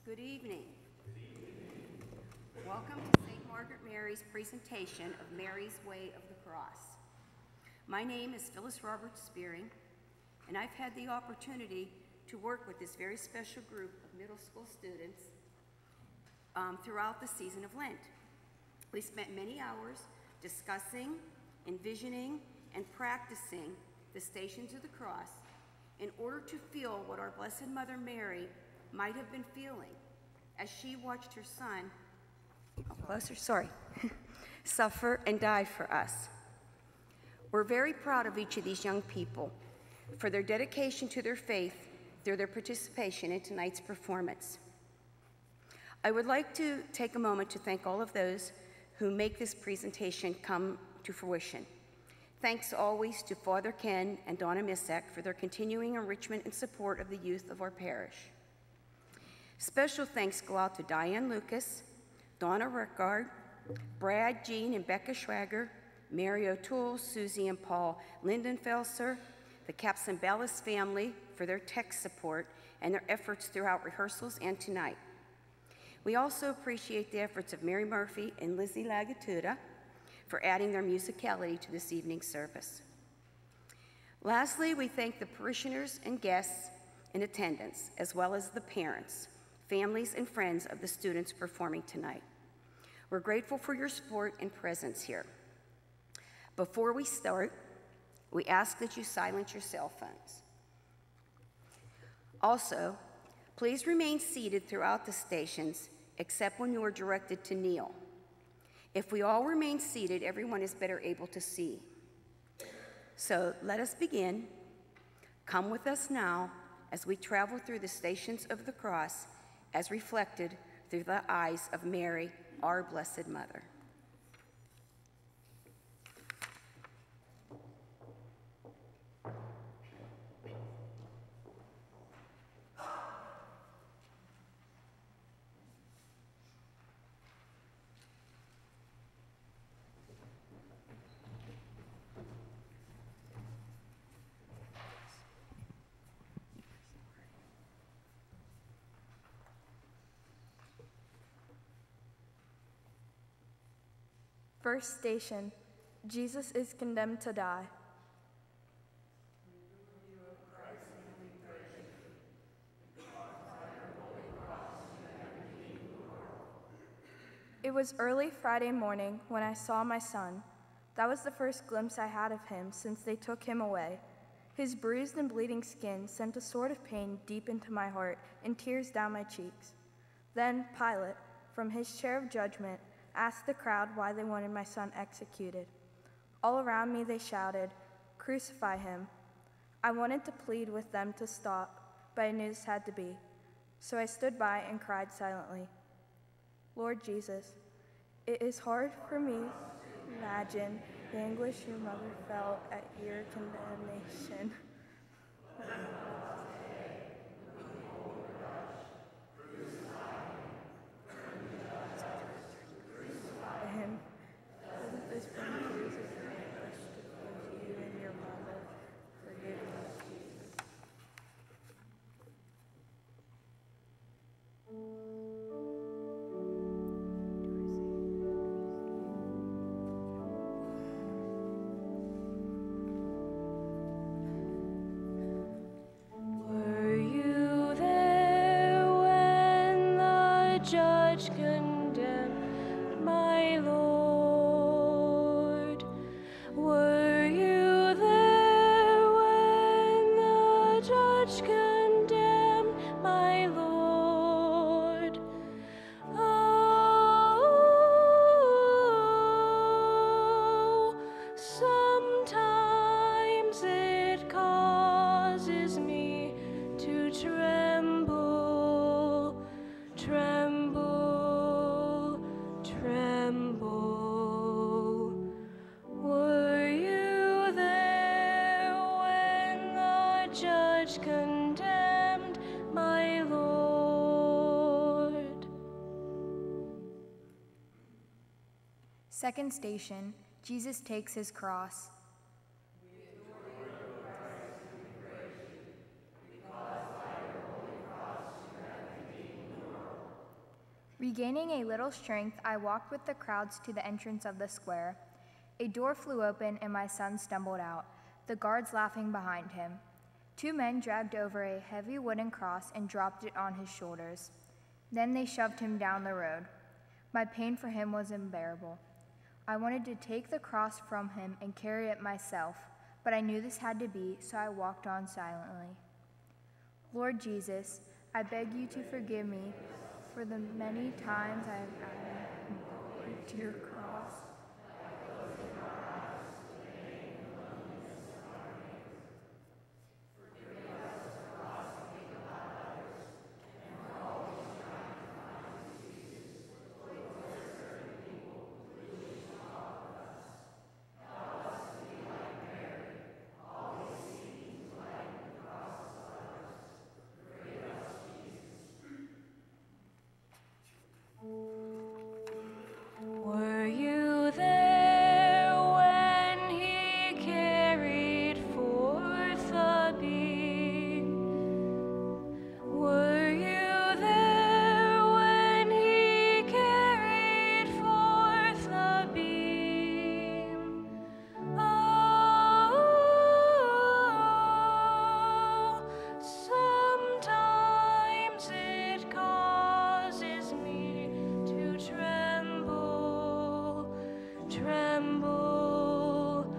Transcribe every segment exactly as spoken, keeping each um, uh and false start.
Good evening. Good evening. Welcome to Saint Margaret Mary's presentation of Mary's Way of the Cross. My name is Phyllis Roberts Spearing, and I've had the opportunity to work with this very special group of middle school students um, throughout the season of Lent. We spent many hours discussing, envisioning, and practicing the Stations of the Cross in order to feel what our Blessed Mother Mary might have been feeling as she watched her son, oh, closer, sorry, suffer and die for us. We're very proud of each of these young people for their dedication to their faith through their participation in tonight's performance. I would like to take a moment to thank all of those who make this presentation come to fruition. Thanks always to Father Ken and Donna Misek for their continuing enrichment and support of the youth of our parish. Special thanks go out to Diane Lucas, Donna Rickard, Brad, Jean, and Becca Schwager, Mary O'Toole, Susie and Paul Lindenfelser, the Capson-Bellis family for their tech support and their efforts throughout rehearsals and tonight. We also appreciate the efforts of Mary Murphy and Lizzie Lagatuda for adding their musicality to this evening's service. Lastly, we thank the parishioners and guests in attendance, as well as the parents, families, and friends of the students performing tonight. We're grateful for your support and presence here. Before we start, we ask that you silence your cell phones. Also, please remain seated throughout the stations, except when you are directed to kneel. If we all remain seated, everyone is better able to see. So let us begin. Come with us now as we travel through the Stations of the Cross as reflected through the eyes of Mary, our Blessed Mother. First station, Jesus is condemned to die. It was early Friday morning when I saw my son. That was the first glimpse I had of him since they took him away. His bruised and bleeding skin sent a sort of pain deep into my heart and tears down my cheeks. Then Pilate, from his chair of judgment, asked the crowd why they wanted my son executed. All around me they shouted, "Crucify him." I wanted to plead with them to stop, but I knew this had to be. So I stood by and cried silently. Lord Jesus, it is hard for me to imagine the anguish your mother felt at your condemnation. Him. Doesn't this bring tears of your anguish to both you and your mother? Forgive me, Jesus. Were you there when the judge condemned my Lord? Were you there when the judge condemned my Lord? Oh, sometimes it causes me to tremble, tremble, tremble. Were you there when the judge condemned my Lord? Second station, Jesus takes his cross. Because by your holy cross you have redeemed the world. Regaining a little strength, I walked with the crowds to the entrance of the square. A door flew open and my son stumbled out, the guards laughing behind him. Two men dragged over a heavy wooden cross and dropped it on his shoulders. Then they shoved him down the road. My pain for him was unbearable. I wanted to take the cross from him and carry it myself, but I knew this had to be, so I walked on silently. Lord Jesus, I beg you to forgive me for the many times I have added to your cross. Were you there when he carried forth the beam? Were you there when he carried forth the beam? Oh, sometimes it causes me to tremble, tremble,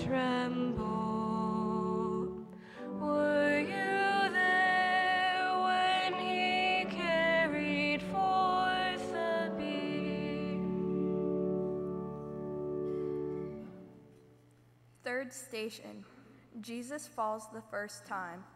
tremble. Were you there when he carried forth the beam? Third station, Jesus falls the first time.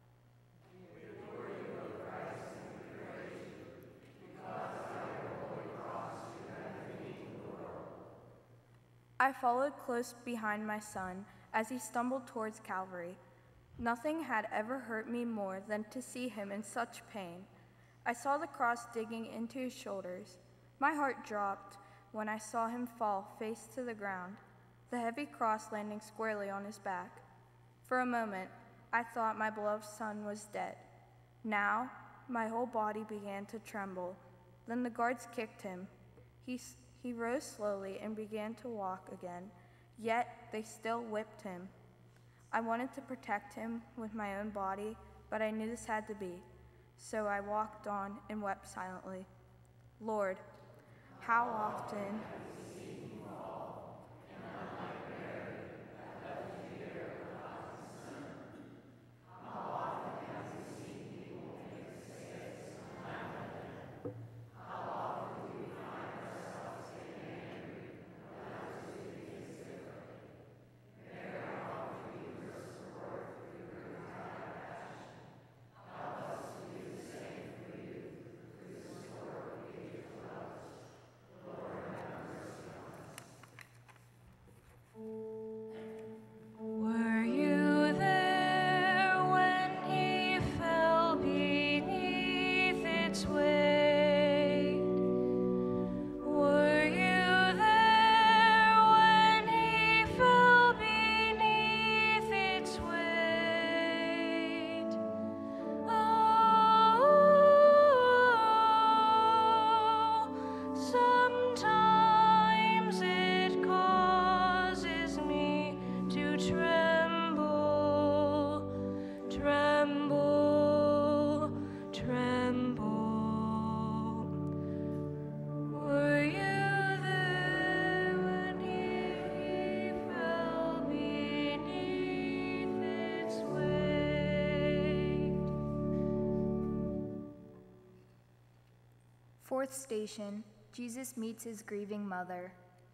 I followed close behind my son as he stumbled towards Calvary. Nothing had ever hurt me more than to see him in such pain. I saw the cross digging into his shoulders. My heart dropped when I saw him fall face to the ground, the heavy cross landing squarely on his back. For a moment, I thought my beloved son was dead. Now, my whole body began to tremble. Then the guards kicked him. He s- He rose slowly and began to walk again, yet they still whipped him. I wanted to protect him with my own body, but I knew this had to be, so I walked on and wept silently. Lord, how often Were you there when he fell beneath its weight? Were you there when he fell beneath its weight? Oh, sometimes it causes me to tremble, tremble, tremble. Were you there when he fell beneath its weight? Fourth station, Jesus meets his grieving mother.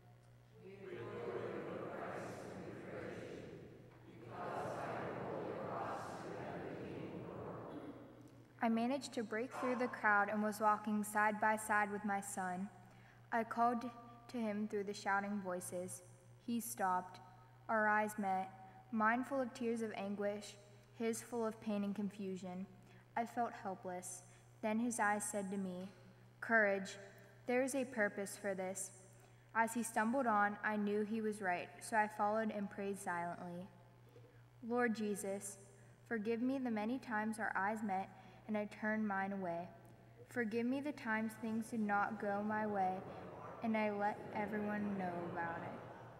I managed to break through the crowd and was walking side by side with my son. I called to him through the shouting voices. He stopped. Our eyes met, mine full of tears of anguish, his full of pain and confusion. I felt helpless. Then his eyes said to me, "Courage, there is a purpose for this." As he stumbled on, I knew he was right, so I followed and prayed silently. Lord Jesus, forgive me the many times our eyes met and I turned mine away. Forgive me the times things did not go my way, and I let everyone know about it.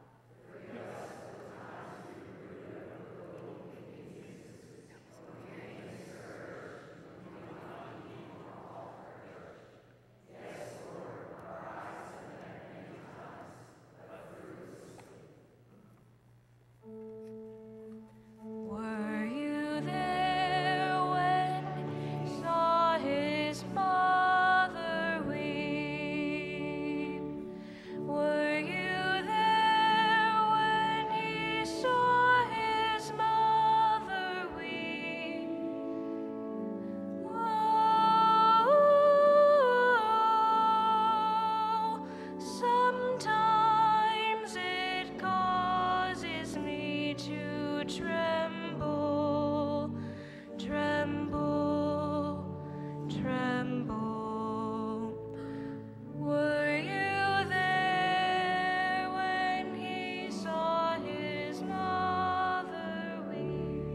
Were you there when he saw his mother weep? Were you there when he saw his mother weep? Oh, sometimes it causes me to tremble, tremble, tremble. Were you there when he saw his mother weep?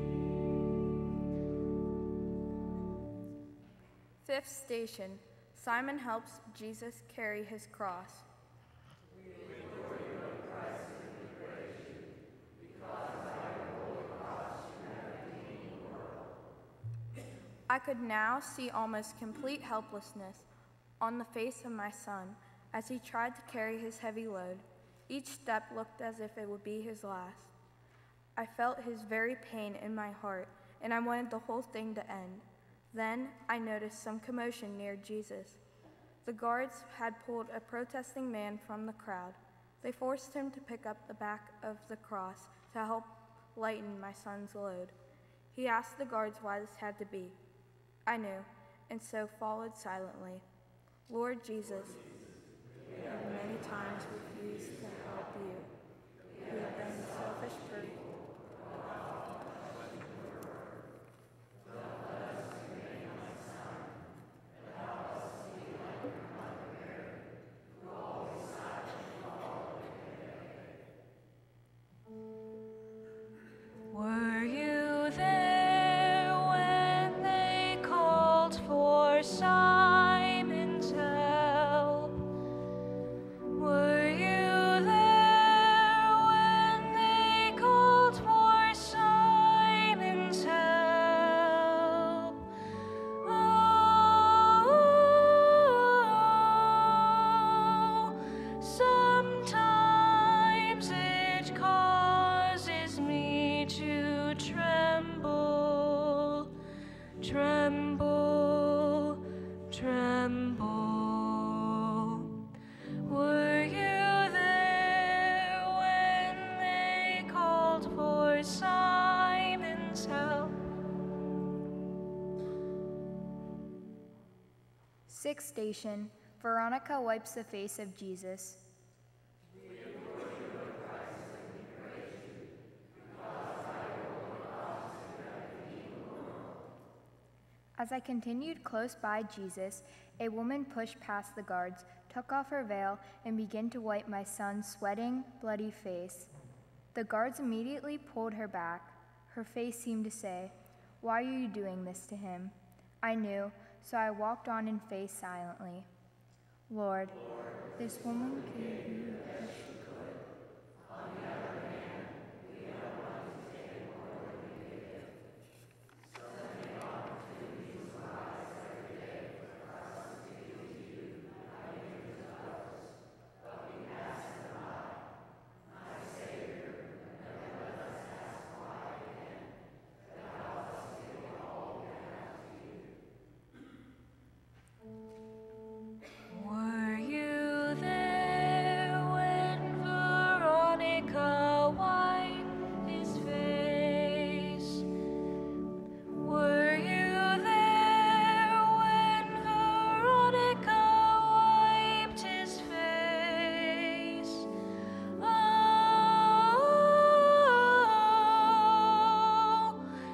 Fifth station, Simon helps Jesus carry his cross. I could now see almost complete helplessness on the face of my son as he tried to carry his heavy load. Each step looked as if it would be his last. I felt his very pain in my heart, and I wanted the whole thing to end. Then I noticed some commotion near Jesus. The guards had pulled a protesting man from the crowd. They forced him to pick up the back of the cross to help lighten my son's load. He asked the guards why this had to be. I knew, and so followed silently. Lord Jesus, we have many times refused to help you. We have been a selfish person. Were you there when they called for Simon's help? Were you there when they called for Simon's help? Oh, sometimes it causes me to tremble, tremble, tremble. Were you there when they called for Simon's help? Sixth station, Veronica wipes the face of Jesus. As I continued close by Jesus, a woman pushed past the guards, took off her veil, and began to wipe my son's sweating, bloody face. The guards immediately pulled her back. Her face seemed to say, "Why are you doing this to him?" I knew, so I walked on in faith silently. Lord, this woman gave you as she could. Were you there when Veronica wiped his face? Were you there when Veronica wiped his face? Oh,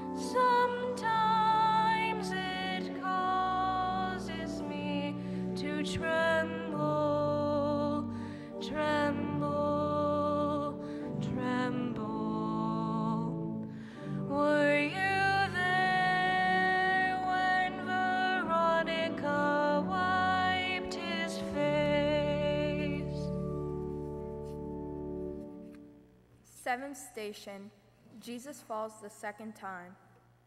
sometimes it causes me to tremble, tremble, tremble. Were you there when Veronica Seventh station, Jesus falls the second time.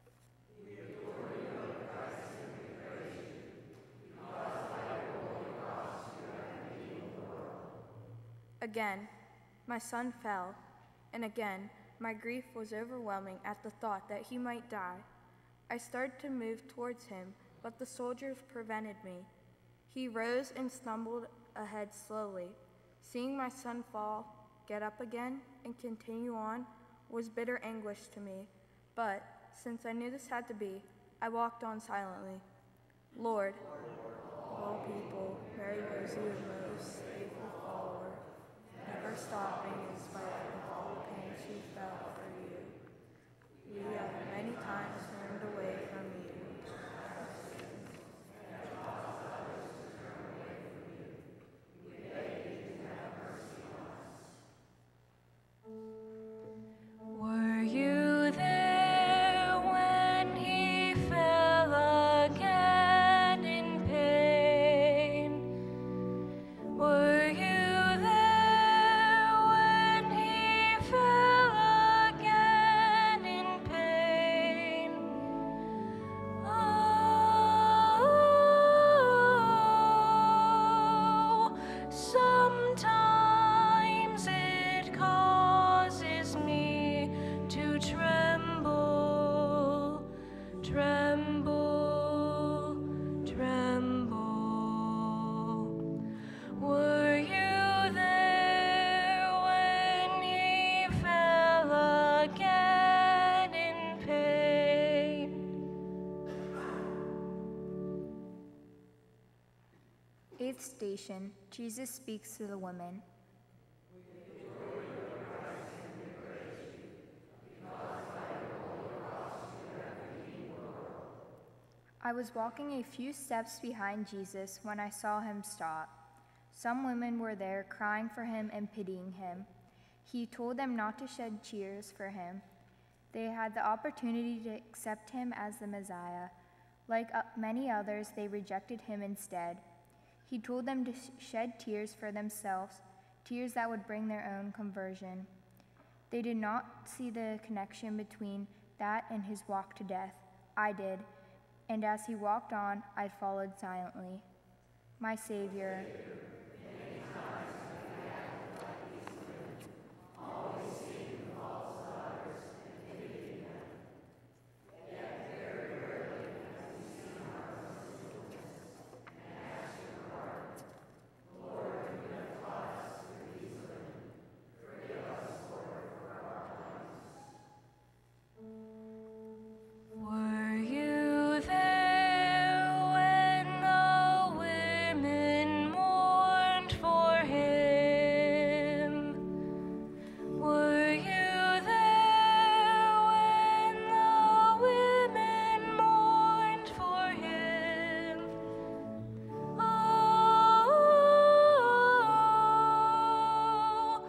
Again, my son fell, and again, my grief was overwhelming at the thought that he might die. I started to move towards him, but the soldiers prevented me. He rose and stumbled ahead slowly. Seeing my son fall, get up again, and continue on was bitter anguish to me. But since I knew this had to be, I walked on silently. Lord, of all people, Mary was you most faithful follower, never stopping in spite of all the pain she felt for you. We have many times turned away from you. Were you there when he fell again in pain? Were you there when he fell again in pain? Oh, sometimes it causes me to tremble, tremble, tremble. Were you there when he fell again in pain? Eighth station, Jesus speaks to the women. I was walking a few steps behind Jesus when I saw him stop. Some women were there crying for him and pitying him. He told them not to shed tears for him. They had the opportunity to accept him as the Messiah. Like uh, many others, they rejected him instead. He told them to sh- shed tears for themselves, tears that would bring their own conversion. They did not see the connection between that and his walk to death. I did, and as he walked on, I followed silently. My Savior, Were you there when the women mourned for him? Were you there when the women mourned for him? Oh,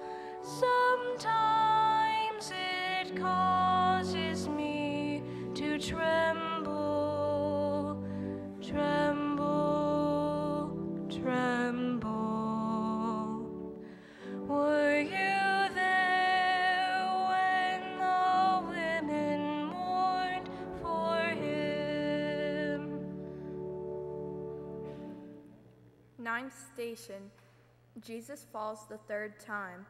sometimes it causes me to tremble, tremble, tremble. Were you there when the women mourned for him? Ninth station, Jesus falls the third time.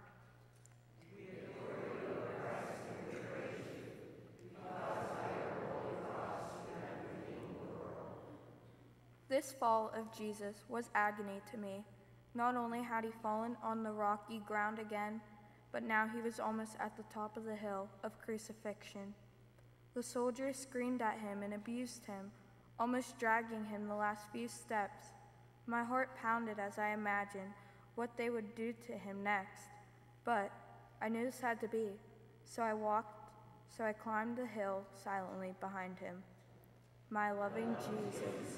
This fall of Jesus was agony to me. Not only had he fallen on the rocky ground again, but now he was almost at the top of the hill of crucifixion. The soldiers screamed at him and abused him, almost dragging him the last few steps. My heart pounded as I imagined what they would do to him next. But I knew this had to be, so I walked, so I climbed the hill silently behind him. My loving Jesus.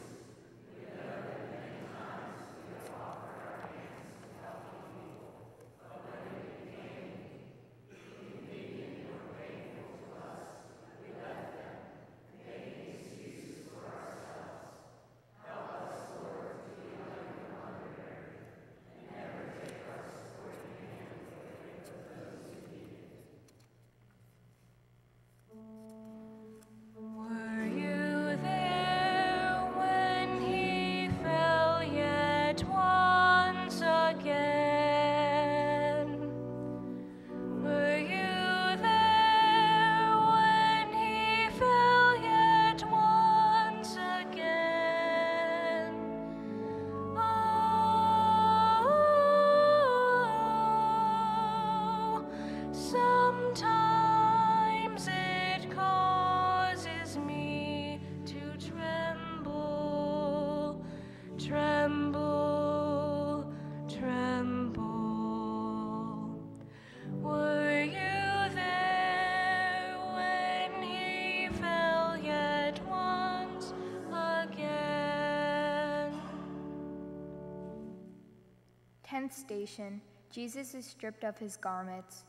Tenth station, Jesus is stripped of his garments.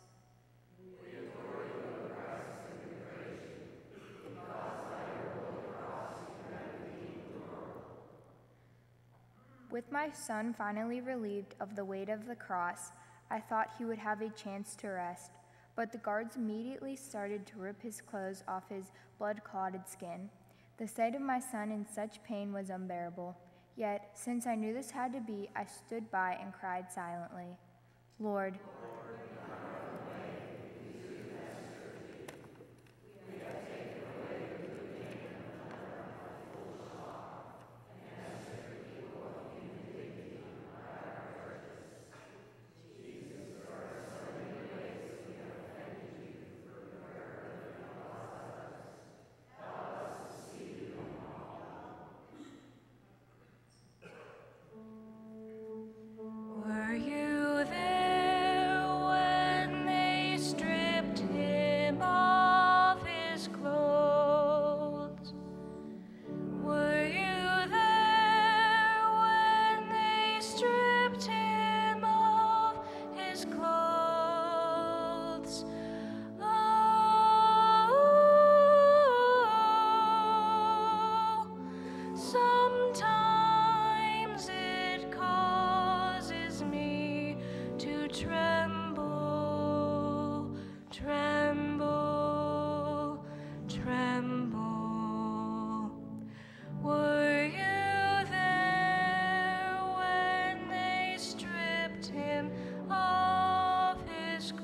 With my son finally relieved of the weight of the cross, I thought he would have a chance to rest, but the guards immediately started to rip his clothes off his blood-clotted skin. The sight of my son in such pain was unbearable. Yet, since I knew this had to be, I stood by and cried silently, Lord, Were you there when they stripped him of his clothes? Were you there when they stripped him of his clothes? Oh, sometimes it causes me to tremble, tremble, tremble. Were you there when they stripped him of his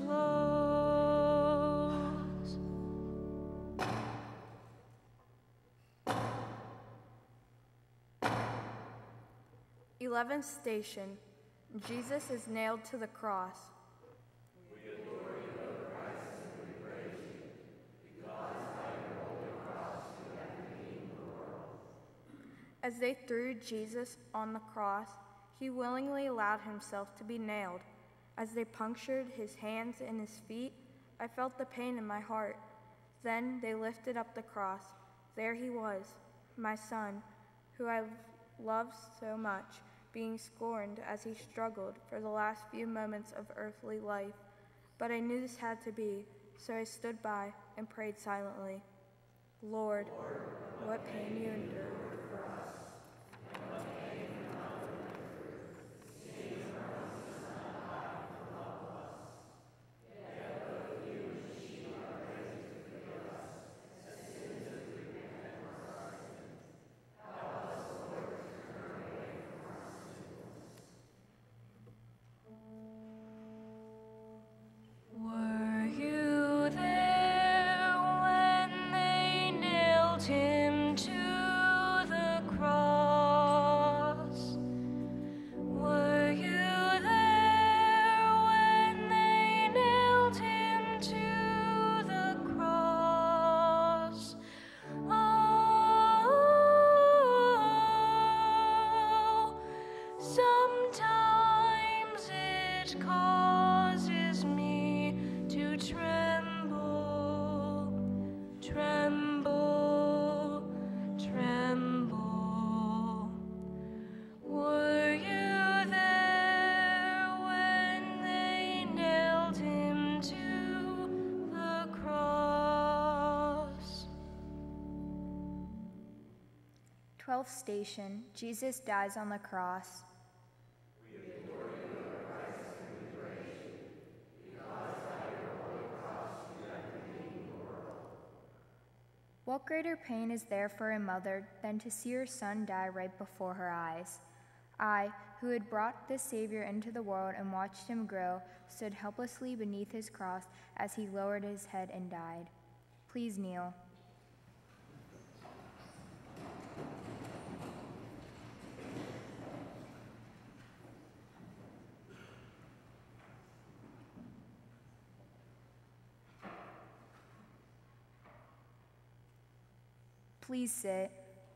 clothes? Eleventh station, Jesus is nailed to the cross. As they threw Jesus on the cross, he willingly allowed himself to be nailed. As they punctured his hands and his feet, I felt the pain in my heart. Then they lifted up the cross. There he was, my son, who I loved so much, being scorned as he struggled for the last few moments of earthly life. But I knew this had to be, so I stood by and prayed silently. Lord, what pain you endured for us. Were you there when they nailed him to the cross? Were you there when they nailed him to the cross? Oh, sometimes it causes me to tremble, tremble, tremble. Were you there when they nailed him to the cross? Twelfth station, Jesus dies on the cross. What greater pain is there for a mother than to see her son die right before her eyes? I, who had brought this Savior into the world and watched him grow, stood helplessly beneath his cross as he lowered his head and died. Please kneel. Please sit.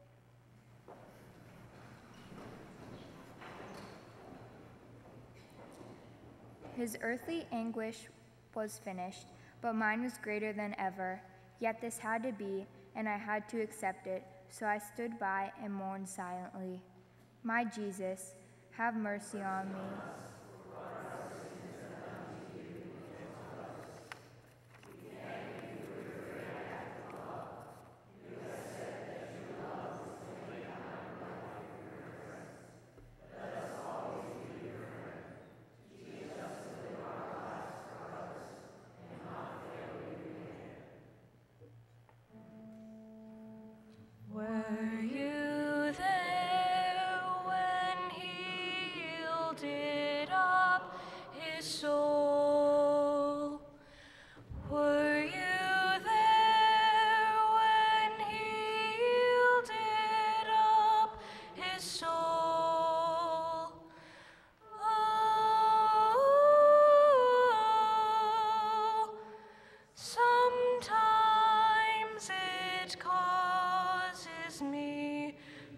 His earthly anguish was finished, but mine was greater than ever. Yet this had to be, and I had to accept it, so I stood by and mourned silently. My Jesus, have mercy on me.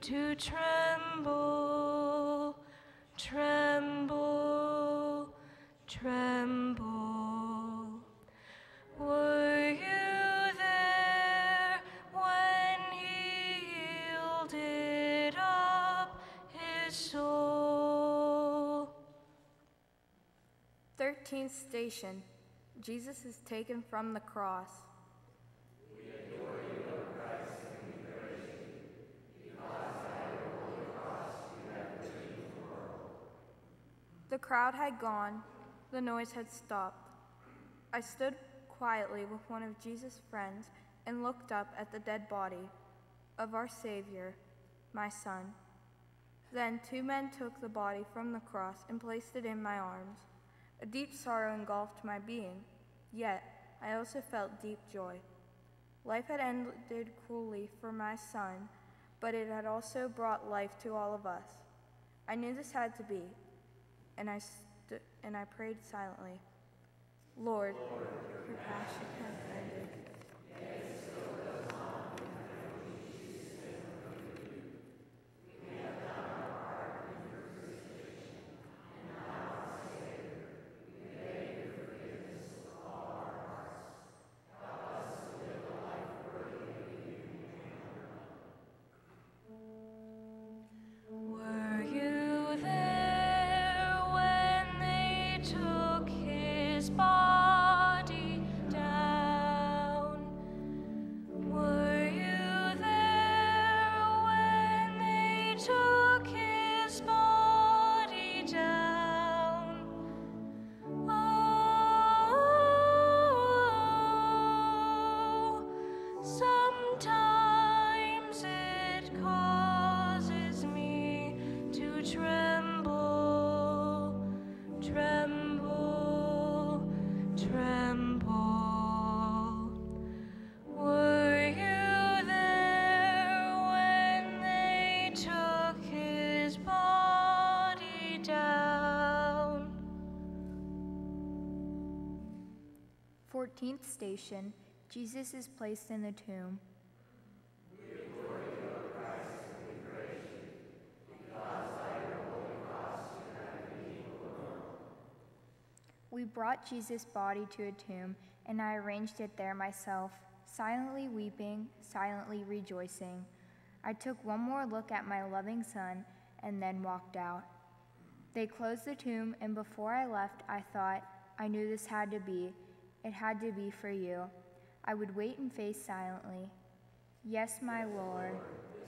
to tremble, tremble, tremble. Were you there when he yielded up his soul? Thirteenth station. Jesus is taken from the cross. We adore you, O Christ, and we praise you, because by your holy cross you have redeemed the world. The crowd had gone. The noise had stopped. I stood quietly with one of Jesus' friends and looked up at the dead body of our Savior, my son. Then two men took the body from the cross and placed it in my arms. A deep sorrow engulfed my being, yet I also felt deep joy. Life had ended cruelly for my son, but it had also brought life to all of us. I knew this had to be, and I st- and I prayed silently. Lord, Lord your passion has ended. Were you there when they took his body down? Were you there when they took his body down? Oh, sometimes it causes me to tremble, tremble, tremble. Were you there when they took his body down? Fourteenth station. Jesus is placed in the tomb. We brought Jesus' body to a tomb, and I arranged it there myself, silently weeping, silently rejoicing. I took one more look at my loving son, and then walked out. They closed the tomb, and before I left, I thought, I knew this had to be. It had to be for you. I would wait in faith silently. Yes, my Lord.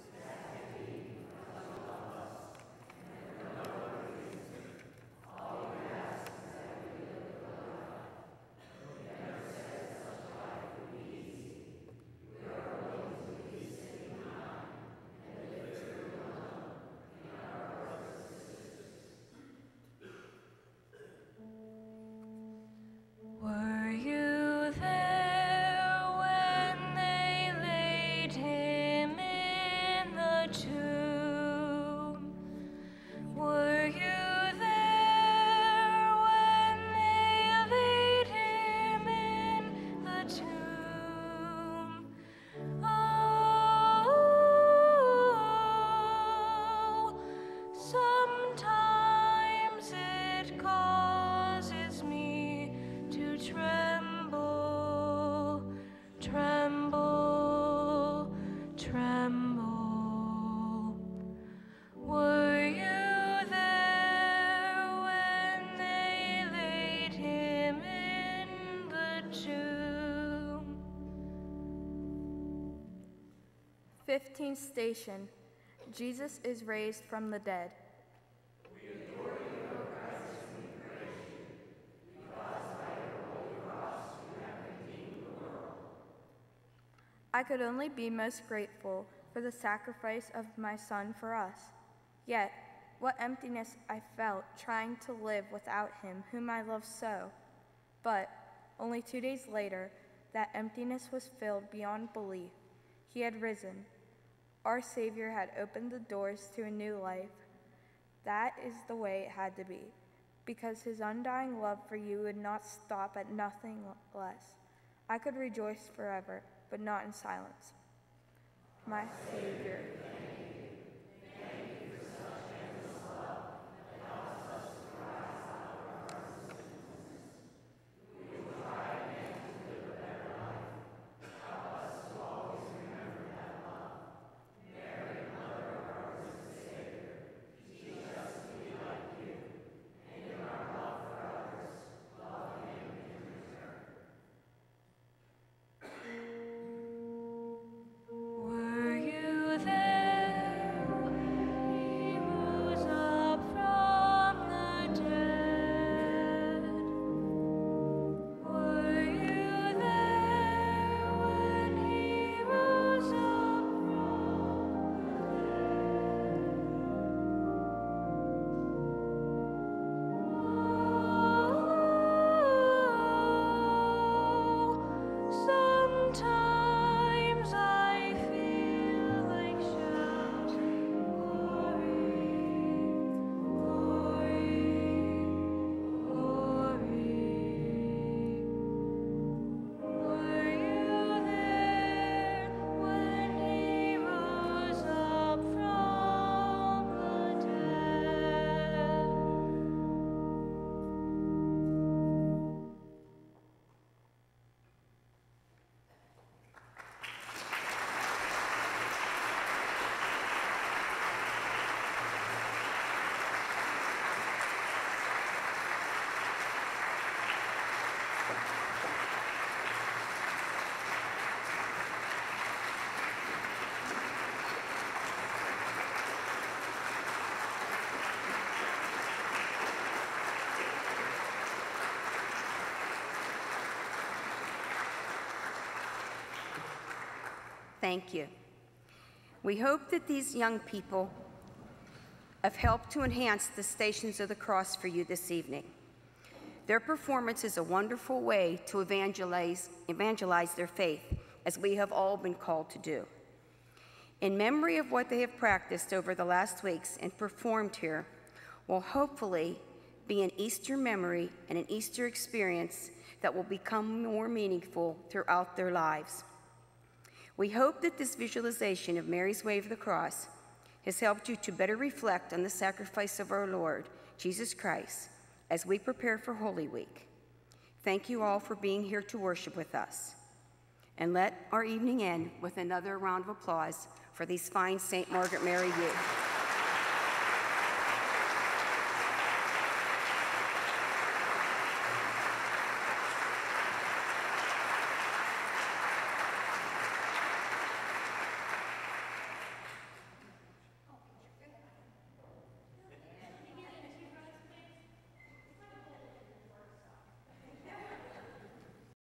Were you there when they laid him in the tomb? Were you there when they laid him in the tomb? Oh, sometimes it causes me to tremble, tremble, tremble. Were you there when they laid him in the tomb? Fifteenth station. Jesus is raised from the dead. I could only be most grateful for the sacrifice of my son for us. Yet, what emptiness I felt trying to live without him whom I love so. But, only two days later, that emptiness was filled beyond belief. He had risen. Our Savior had opened the doors to a new life. That is the way it had to be, because his undying love for you would not stop at nothing less. I could rejoice forever, but not in silence. My Savior, thank you. We hope that these young people have helped to enhance the Stations of the Cross for you this evening. Their performance is a wonderful way to evangelize, evangelize their faith, as we have all been called to do. In memory of what they have practiced over the last weeks and performed here, will hopefully be an Easter memory and an Easter experience that will become more meaningful throughout their lives. We hope that this visualization of Mary's Way of the Cross has helped you to better reflect on the sacrifice of our Lord, Jesus Christ, as we prepare for Holy Week. Thank you all for being here to worship with us. And let our evening end with another round of applause for these fine Saint Margaret Mary youth.